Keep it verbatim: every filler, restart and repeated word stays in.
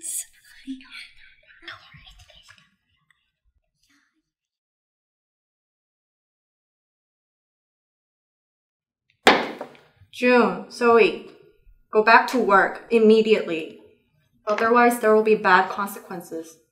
June, Zoe, go back to work immediately. Otherwise, there will be bad consequences.